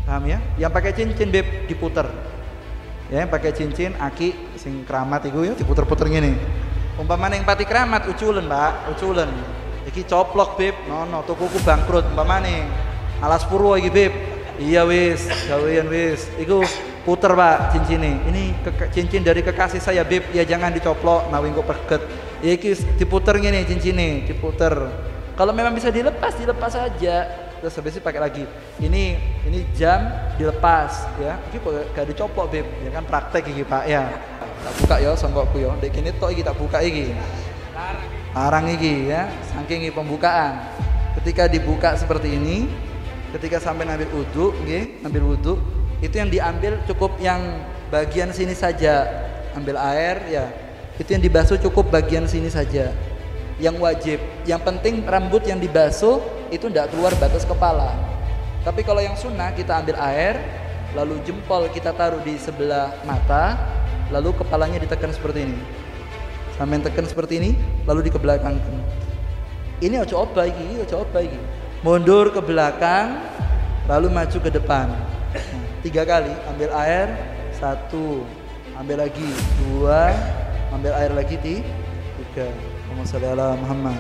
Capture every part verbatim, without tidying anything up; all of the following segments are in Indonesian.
Paham ya? Yang pakai cincin beb diputer. Ya, yang pakai cincin aki sing keramat iku ya diputer-puter ngene. Umpamane yang pati keramat uculen, Mbak, uculen. Iki coplok beb, nono tokoku bangkrut umpamane. Alas Purwo iki beb. Iya wis, gawean wis. Iku puter Pak cincin ini. Ini ke cincin dari kekasih saya beb, ya jangan dicoplok, nawi engko peget. Iki diputer ngene cincine, diputer. Kalau memang bisa dilepas, dilepas saja. Terus habis itu pakai lagi. Ini ini jam dilepas ya. Iki kok gak dicopok beb, ya kan praktek iki Pak ya. Tak buka ya songgokku ya. Ndek kene tok iki tak buka iki. Larang iki ya, saking iki pembukaan. Ketika dibuka seperti ini, ketika sampai ngambil wudu, nggih, ngambil wudu, itu yang diambil cukup yang bagian sini saja. Ambil air ya. Itu yang dibasuh cukup bagian sini saja. Yang wajib, yang penting rambut yang dibasuh itu tidak keluar batas kepala. Tapi kalau yang sunnah kita ambil air, lalu jempol kita taruh di sebelah mata, lalu kepalanya ditekan seperti ini. Sampai tekan seperti ini, lalu dikebelakangkan. Ini ojo oba iki, ojo oba iki. Mundur ke belakang, lalu maju ke depan. Tiga kali, ambil air, satu, ambil lagi, dua, ambil air lagi, tiga. Allahumma sholli ala Muhammad.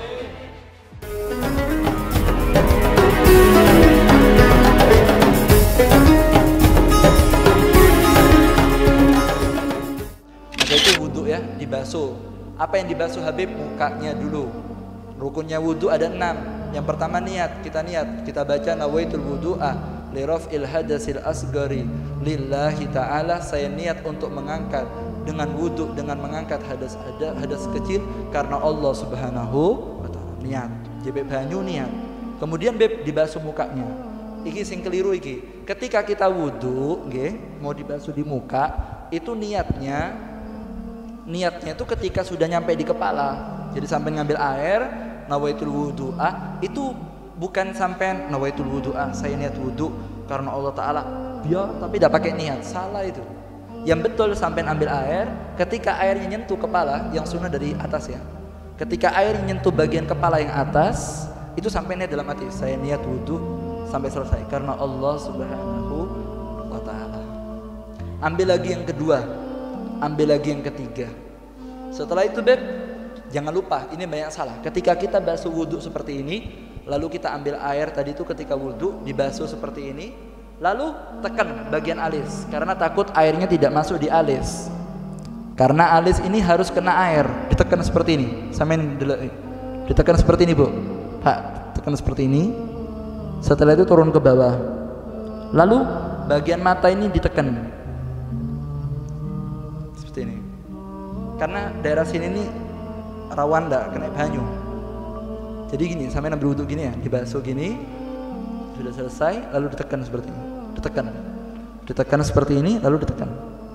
Maka itu wudhu ya, dibasuh. Apa yang dibasuh Habib? Mukanya dulu. Rukunnya wudhu ada enam. Yang pertama niat, kita niat, kita baca nawaitul wudhu'a li raf'il hadasil asgari lillahi ta'ala. Saya niat untuk mengangkat dengan wudhu, dengan mengangkat hadas ada hadas kecil karena Allah Subhanahu wa ta'ala. Niat, jebek banyu niat. Kemudian beb dibasuh mukanya. Iki sing keliru iki. Ketika kita wudhu, nggih, mau dibasuh di muka, itu niatnya niatnya itu ketika sudah nyampe di kepala. Jadi sampai ngambil air, nawaitul wudhu'a, itu bukan sampai nawaitul wudhu'a, saya niat wudhu karena Allah Ta'ala biar, tapi tidak pakai niat, salah itu. Yang betul sampai ambil air, ketika airnya nyentuh kepala, yang sunnah dari atas ya. Ketika air nyentuh bagian kepala yang atas, itu sampai niat dalam hati, saya niat wudhu sampai selesai karena Allah Subhanahu wa Ta'ala. Ambil lagi yang kedua, ambil lagi yang ketiga. Setelah itu beb, jangan lupa, ini banyak salah. Ketika kita basuh wudhu seperti ini, lalu kita ambil air tadi itu ketika wudhu dibasuh seperti ini, lalu tekan bagian alis karena takut airnya tidak masuk di alis. Karena alis ini harus kena air, ditekan seperti ini. Samain dulu, ditekan seperti ini bu, Pak, tekan seperti ini. Setelah itu turun ke bawah. Lalu bagian mata ini ditekan seperti ini. Karena daerah sini ini rawan ndak kena banyu. Jadi gini, sampai ambil wudhu gini ya, dibasuh gini, sudah selesai, lalu ditekan seperti ini, ditekan, ditekan seperti ini, lalu ditekan,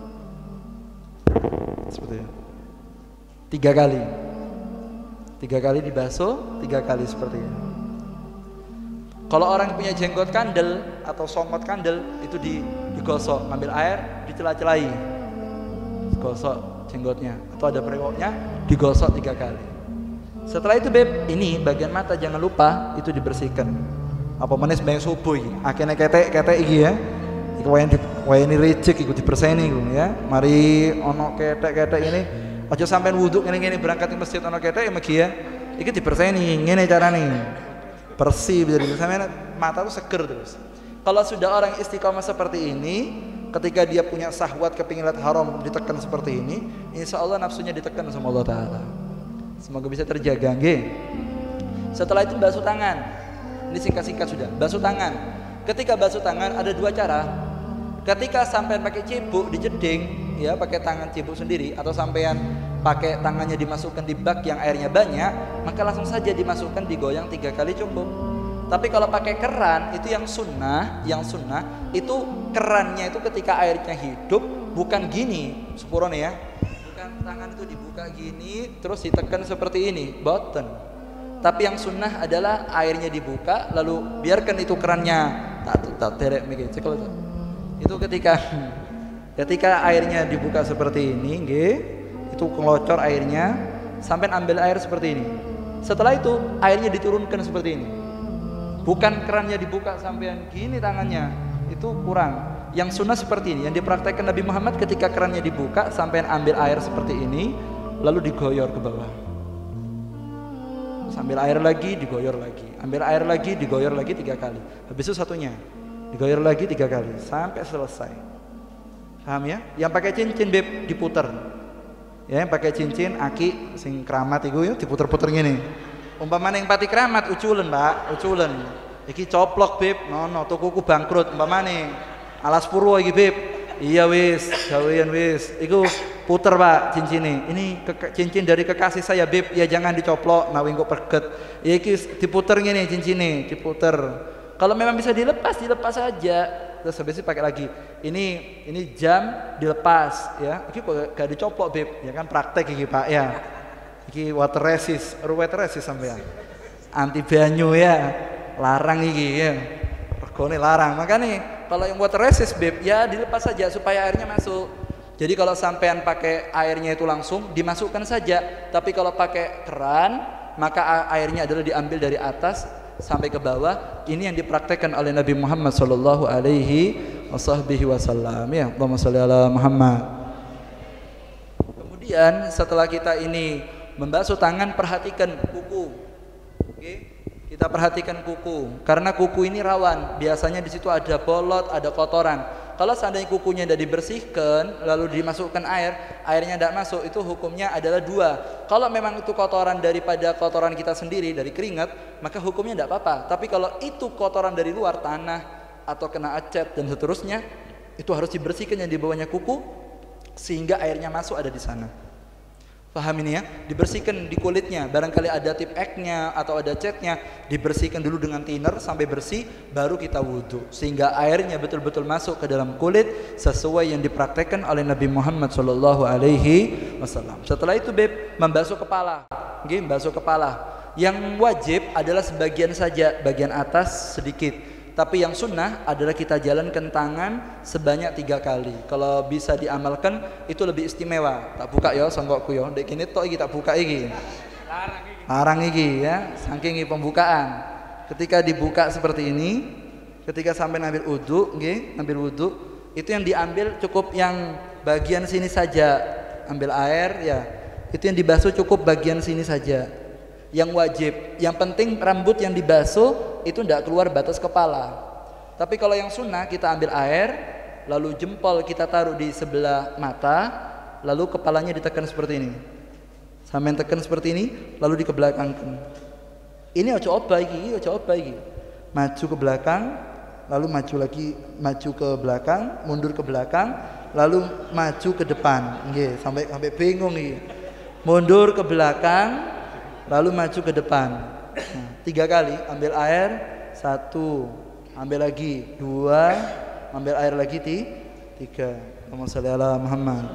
seperti ini, tiga kali, tiga kali dibasuh, tiga kali seperti ini. Kalau orang punya jenggot kandel atau songot kandel, itu digosok, ambil air, dicela-celai, gosok jenggotnya, atau ada brewoknya, digosok tiga kali. Setelah itu beb, ini bagian mata jangan lupa itu dibersihkan. Apa manis banyak subuh ini, akhirnya ketek ketek iki ya. Iku wayan di wayan ini rejek, ikut dibersihkan iku ya. Mari ono ketek ketek ini, aja sampean wudhu ngene ngene berangkat ke masjid ono ketek ya megi ya. Iki dibersihkan ngene carane. Bersih jadi sampean mata tuh seger terus. Kalau sudah orang istiqomah seperti ini, ketika dia punya syahwat kepingin lihat haram ditekan seperti ini, insya Allah nafsunya ditekan sama Allah Ta'ala. Semoga bisa terjaga nggih. Setelah itu basuh tangan. Ini singkat-singkat sudah. Basuh tangan. Ketika basuh tangan ada dua cara. Ketika sampean pakai cibuk dijeding, ya pakai tangan cibuk sendiri, atau sampean pakai tangannya dimasukkan di bak yang airnya banyak, maka langsung saja dimasukkan, digoyang tiga kali cukup. Tapi kalau pakai keran itu yang sunnah, yang sunnah itu kerannya itu ketika airnya hidup bukan gini, sepurone ya, bukan tangan itu dibuka gini terus ditekan seperti ini, boten. Tapi yang sunnah adalah airnya dibuka lalu biarkan itu kerannya tak tak terek mikir cekol itu. Itu ketika ketika airnya dibuka seperti ini, nggih, itu ngelocor airnya sampai ambil air seperti ini. Setelah itu airnya diturunkan seperti ini. Bukan kerannya dibuka sampean gini tangannya, itu kurang. Yang sunnah seperti ini, yang dipraktekkan Nabi Muhammad ketika kerannya dibuka sampai ambil air seperti ini, lalu digoyor ke bawah. Sambil air lagi, digoyor lagi, ambil air lagi, digoyor lagi tiga kali. Habis itu satunya, digoyor lagi tiga kali sampai selesai. Paham ya? Yang pakai cincin beb diputer. Ya, yang pakai cincin aki sing keramat itu ya diputer-puter gini. Umpamane yang pati keramat uculen, Pak, uculen. Iki coplok beb, nono tukuku bangkrut umpamane. Alas purwo iki beb. Iya wis, gawean wis. Iku puter Pak cincin ini. Ini cincin dari kekasih saya beb. Ya jangan dicoplok, nawi kok perget. Ya iki diputer gini cincin ini, diputer. Kalau memang bisa dilepas, dilepas saja. Terus habis itu pakai lagi. Ini ini jam dilepas ya. Iki kok gak dicoplok beb. Ya kan praktek iki Pak ya. Iki water resist, water resist sampean. Anti banyu ya. Larang iki ya. Regone larang. Makanya kalau yang water resist beb ya dilepas saja supaya airnya masuk. Jadi kalau sampean pakai airnya itu langsung dimasukkan saja. Tapi kalau pakai keran maka airnya adalah diambil dari atas sampai ke bawah. Ini yang dipraktekkan oleh Nabi Muhammad sallallahu alaihi wasallam ya. Allahumma shalli ala Muhammad. Kemudian setelah kita ini membasuh tangan, perhatikan kuku. Oke? Kita perhatikan kuku karena kuku ini rawan. Biasanya di situ ada bolot, ada kotoran. Kalau seandainya kukunya tidak dibersihkan lalu dimasukkan air, airnya tidak masuk, itu hukumnya adalah dua. Kalau memang itu kotoran daripada kotoran kita sendiri dari keringat, maka hukumnya tidak apa-apa. Tapi kalau itu kotoran dari luar, tanah atau kena acet dan seterusnya, itu harus dibersihkan yang di bawahnya kuku sehingga airnya masuk ada di sana. Paham ini ya? Dibersihkan di kulitnya, barangkali ada tip X-nya atau ada catnya, dibersihkan dulu dengan thinner sampai bersih, baru kita wudhu sehingga airnya betul-betul masuk ke dalam kulit sesuai yang dipraktekkan oleh Nabi Muhammad shallallahu alaihi wasallam. Setelah itu beb, membasuh kepala. Oke, membasuh kepala. Yang wajib adalah sebagian saja, bagian atas sedikit. Tapi yang sunnah adalah kita jalankan tangan sebanyak tiga kali. Kalau bisa diamalkan itu lebih istimewa. Tak buka ya songkokku ya. Dek ini tok iki tak buka iki. Larang iki. Larang iki ya. Saking iki pembukaan. Ketika dibuka seperti ini, ketika sampai ngambil wudu, nggih, ngambil wudu, itu yang diambil cukup yang bagian sini saja. Ambil air ya. Itu yang dibasuh cukup bagian sini saja. Yang wajib, yang penting rambut yang dibasuh itu tidak keluar batas kepala. Tapi kalau yang sunnah kita ambil air, lalu jempol kita taruh di sebelah mata, lalu kepalanya ditekan seperti ini. Sampai tekan seperti ini, lalu dikebelakangkan. Ini ojo oba iki, ojo oba iki. Maju ke belakang, lalu maju lagi, maju ke belakang, mundur ke belakang, lalu maju ke depan. Nggih, sampai sampai bingung iki. Mundur ke belakang, lalu maju ke depan. Nah, tiga kali ambil air, satu, ambil lagi, dua, ambil air lagi, tiga. Allahumma shalli ala Muhammad.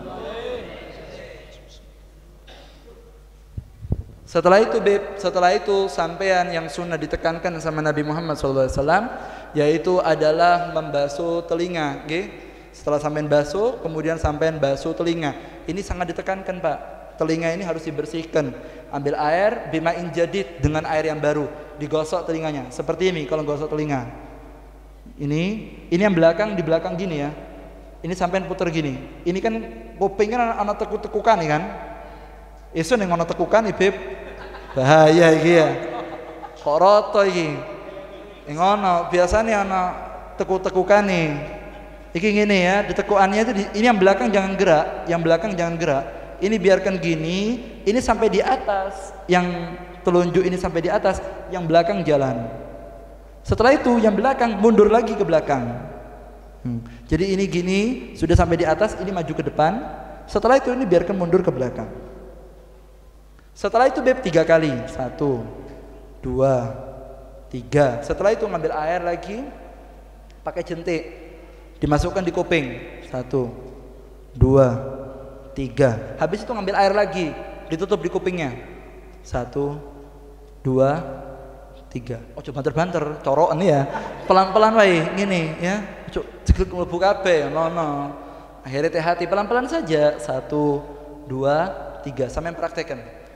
Setelah itu beb, setelah itu sampean yang sunnah ditekankan sama Nabi Muhammad shallallahu alaihi wasallam, yaitu adalah membasuh telinga. Okay? Setelah sampean basuh, kemudian sampean basuh telinga. Ini sangat ditekankan Pak. Telinga ini harus dibersihkan. Ambil air bima'in jadid, dengan air yang baru, digosok telinganya. Seperti ini kalau gosok telinga. Ini, ini yang belakang di belakang gini ya. Ini sampean puter gini. Ini kan kupingnya anak tekuk-tekukan nih kan. Isu ning ana tekukan iki, Beb. Bahaya iki ya. Kok roto iki. Ning ana biasane ana tekuk-tekukan nih. Iki ngene ya, ditekukannya itu di, ini yang belakang jangan gerak, yang belakang jangan gerak. Ini biarkan gini, ini sampai di atas, yang telunjuk ini sampai di atas, yang belakang jalan. Setelah itu yang belakang mundur lagi ke belakang. Hmm. Jadi ini gini, sudah sampai di atas, ini maju ke depan. Setelah itu ini biarkan mundur ke belakang. Setelah itu Beb tiga kali, satu, dua, tiga. Setelah itu ngambil air lagi, pakai jentik, dimasukkan di kuping, satu, dua, tiga. Habis itu ngambil air lagi, ditutup di kupingnya, satu, dua, tiga. Oh coba banter-banter, corokan ya, pelan-pelan wae, gini ya, cuk ceklek mlebu kabeh, no no. Akhirnya hati pelan-pelan saja, satu, dua, tiga, sampai praktekkan.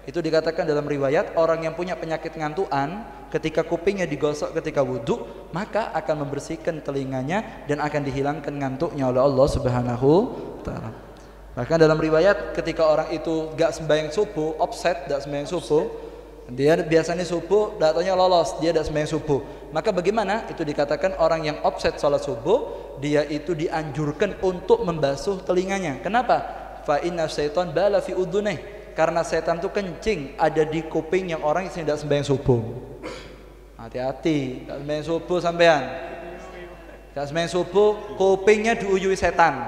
Itu dikatakan dalam riwayat orang yang punya penyakit ngantuan ketika kupingnya digosok ketika wudhu maka akan membersihkan telinganya dan akan dihilangkan ngantuknya oleh Allah Subhanahu wa taala. Bahkan dalam riwayat ketika orang itu gak sembahyang subuh, offset gak sembahyang subuh, dia biasanya subuh datanya lolos, dia gak sembahyang subuh. Maka bagaimana? Itu dikatakan orang yang offset sholat subuh, dia itu dianjurkan untuk membasuh telinganya. Kenapa? Fa inna syaitan bala fi udhunih. Karena setan itu kencing ada di kuping yang orang yang tidak sembahyang subuh. Hati-hati, tidak sembahyang subuh sampean. Tidak sembahyang subuh, kupingnya diuyui setan.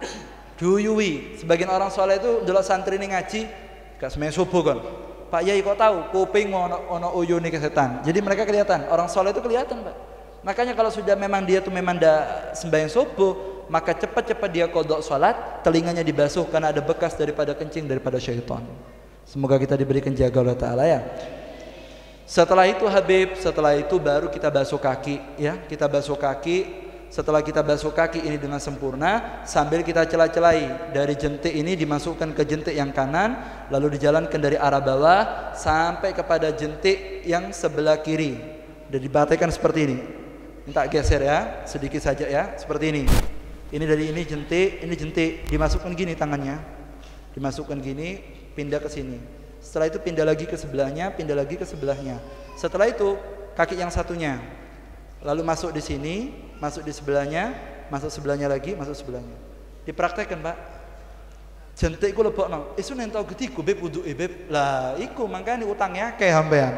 Diuyui. Sebagian orang soleh itu dulu santri ini ngaji, tidak sembahyang subuh kan. Pak Yai kok tahu kuping mau ono, ono uyuni ke setan. Jadi mereka kelihatan, orang soleh itu kelihatan, Pak. Makanya kalau sudah memang dia tuh memang tidak sembahyang subuh, maka cepat-cepat dia qadha salat, telinganya dibasuh karena ada bekas daripada kencing daripada syaitan. Semoga kita diberikan jaga Allah Ta'ala ya. Setelah itu Habib, setelah itu baru kita basuh kaki ya. Kita basuh kaki. Setelah kita basuh kaki ini dengan sempurna, sambil kita celah-celahi dari jentik ini dimasukkan ke jentik yang kanan, lalu dijalankan dari arah bawah sampai kepada jentik yang sebelah kiri. Dan dibatikan seperti ini. Minta geser ya, sedikit saja ya, seperti ini. Ini dari ini jentik, ini jentik, dimasukkan gini tangannya, dimasukkan gini, pindah ke sini. Setelah itu pindah lagi ke sebelahnya, pindah lagi ke sebelahnya. Setelah itu kaki yang satunya, lalu masuk di sini, masuk di sebelahnya, masuk sebelahnya lagi, masuk sebelahnya. Dipraktekkan Pak. Jentik ku lebokno, isu nentau getiku beb wudu e beb. Lah iku mangkane utangnya akeh sampean.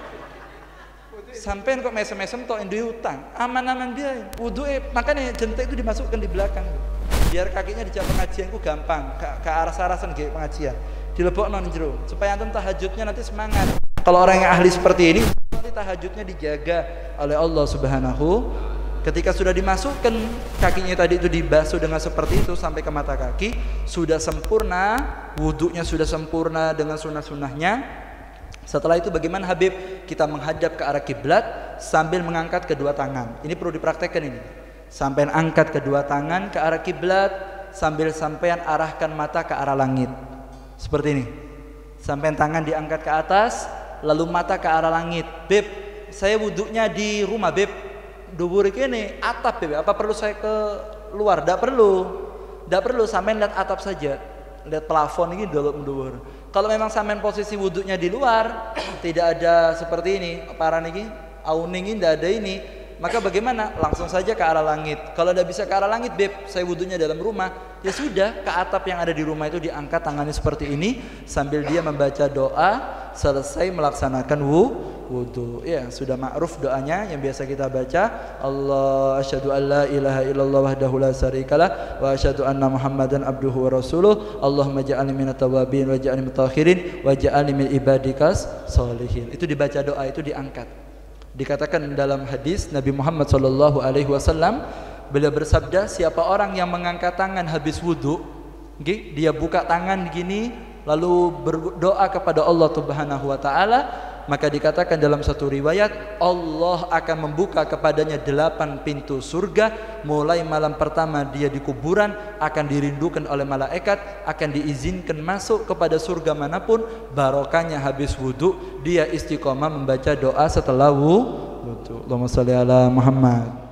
Sampean kok mesem-mesem tok duwe utang, aman-aman dia. Wudu'e makanya jentik itu dimasukkan di belakang. Biar kakinya dijak pengajian ku gampang, ke, ke arah sarasan nggih pengajian. Dilebokno ning jero supaya antum tahajudnya nanti semangat. Kalau orang yang ahli seperti ini, nanti tahajudnya dijaga oleh Allah Subhanahu. Ketika sudah dimasukkan kakinya tadi itu dibasuh dengan seperti itu sampai ke mata kaki, sudah sempurna, wudunya sudah sempurna dengan sunnah-sunnahnya. Setelah itu bagaimana Habib? Kita menghadap ke arah kiblat sambil mengangkat kedua tangan. Ini perlu dipraktekkan ini. Sampai angkat kedua tangan ke arah kiblat sambil sampean arahkan mata ke arah langit. Seperti ini. Sampai tangan diangkat ke atas, lalu mata ke arah langit. Beb, saya wuduknya di rumah, Beb. Dubur ini atap, Beb. Apa perlu saya ke luar? Tidak perlu. Tidak perlu, sampean lihat atap saja. Lihat plafon ini dulu. Kalau memang sampean posisi wuduknya di luar, tidak ada seperti ini, parah niki, auning ini tidak ada ini, maka bagaimana? Langsung saja ke arah langit. Kalau tidak bisa ke arah langit, Beb, saya wuduknya dalam rumah, ya sudah, ke atap yang ada di rumah itu diangkat tangannya seperti ini sambil dia membaca doa selesai melaksanakan wudu. Ya, sudah ma'ruf doanya yang biasa kita baca. Allah asyhadu an la ilaha illallah wahdahu la syarikalah wa asyhadu anna Muhammadan abduhu wa rasuluh. Allahumma ja'alni minat tawabin wa ja'alni mutakhirin wa ja'alni min ibadikas sholihin. Itu dibaca doa itu diangkat. Dikatakan dalam hadis Nabi Muhammad sallallahu alaihi wasallam, beliau bersabda, siapa orang yang mengangkat tangan habis wudu, okay, dia buka tangan gini lalu berdoa kepada Allah Subhanahu wa taala, maka dikatakan dalam satu riwayat Allah akan membuka kepadanya delapan pintu surga. Mulai malam pertama dia di kuburan akan dirindukan oleh malaikat, akan diizinkan masuk kepada surga manapun. Barokahnya habis wudu dia istiqomah membaca doa setelah wudu. Allahumma sholli ala Muhammad.